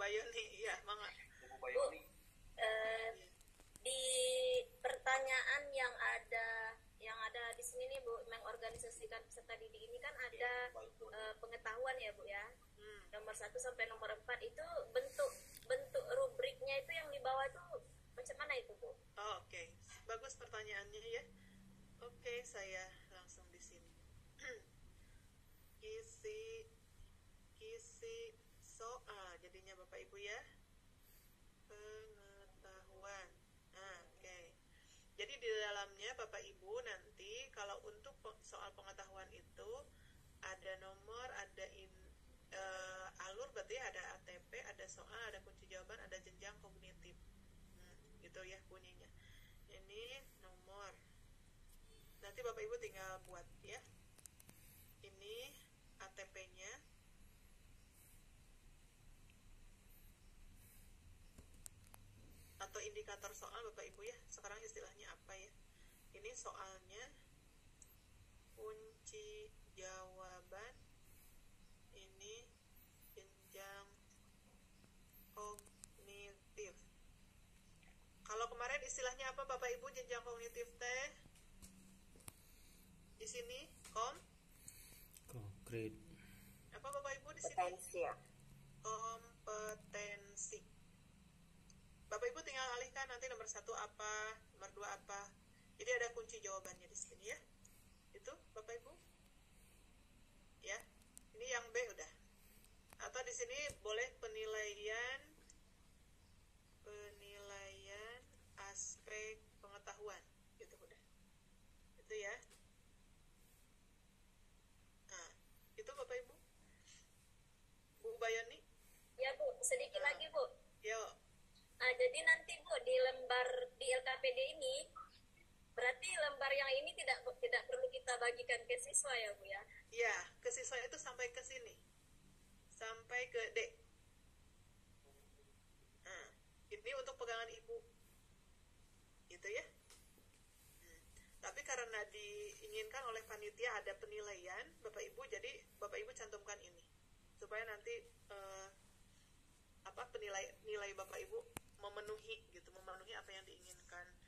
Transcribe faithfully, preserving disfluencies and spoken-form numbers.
Bayoni, iya, mangga. Bu Bayoni. Eh, Iya. di pertanyaan yang ada yang ada di sini nih Bu, mengorganisasikan peserta didik ini kan ada eh, pengetahuan ya Bu ya. Hmm. Nomor satu sampai nomor empat itu bentuk bentuk rubriknya itu yang di bawah itu macam mana itu Bu? Oh, oke. Bagus pertanyaannya ya. Oke, saya langsung di sini. Isi isi soal jadinya Bapak Ibu ya. Pengetahuan. Nah, oke. Jadi di dalamnya Bapak Ibu nanti kalau untuk pe- soal pengetahuan itu ada nomor, ada in, eh, alur berarti ada A T P, ada soal, ada kunci jawaban, ada jenjang kognitif. Hmm, gitu ya bunyinya. Ini nomor. Nanti Bapak Ibu tinggal buat ya. Ini A T P-nya. Atau indikator soal Bapak Ibu ya. Sekarang istilahnya apa ya? Ini soalnya, kunci jawaban, ini jenjang kognitif. Kalau kemarin istilahnya apa Bapak Ibu jenjang kognitif teh? Di sini kom Konkret. apa Bapak Ibu di sini? Potensi ya. Kompetensi. Bapak Ibu tinggal alihkan nanti nomor satu apa, nomor dua apa. Jadi ada kunci jawabannya di sini ya. Itu Bapak Ibu. Ya. Ini yang B udah. Atau di sini boleh penilaian penilaian aspek pengetahuan. Gitu udah. Itu ya. Nah, itu Bapak Ibu. Bu Bayani, Ya Bu, sedikit Ah. lagi Bu. yuk. Ah, jadi nanti Bu di lembar di L K P D ini berarti lembar yang ini tidak tidak perlu kita bagikan ke siswa ya Bu ya. Ya, ke siswa itu sampai ke sini. Sampai ke D. Nah, ini untuk pegangan Ibu. Gitu ya. Hmm. Tapi karena diinginkan oleh panitia ada penilaian, Bapak Ibu, jadi Bapak Ibu cantumkan ini. Supaya nanti eh, apa penilai nilai Bapak Ibu memenuhi gitu, memenuhi apa yang diinginkan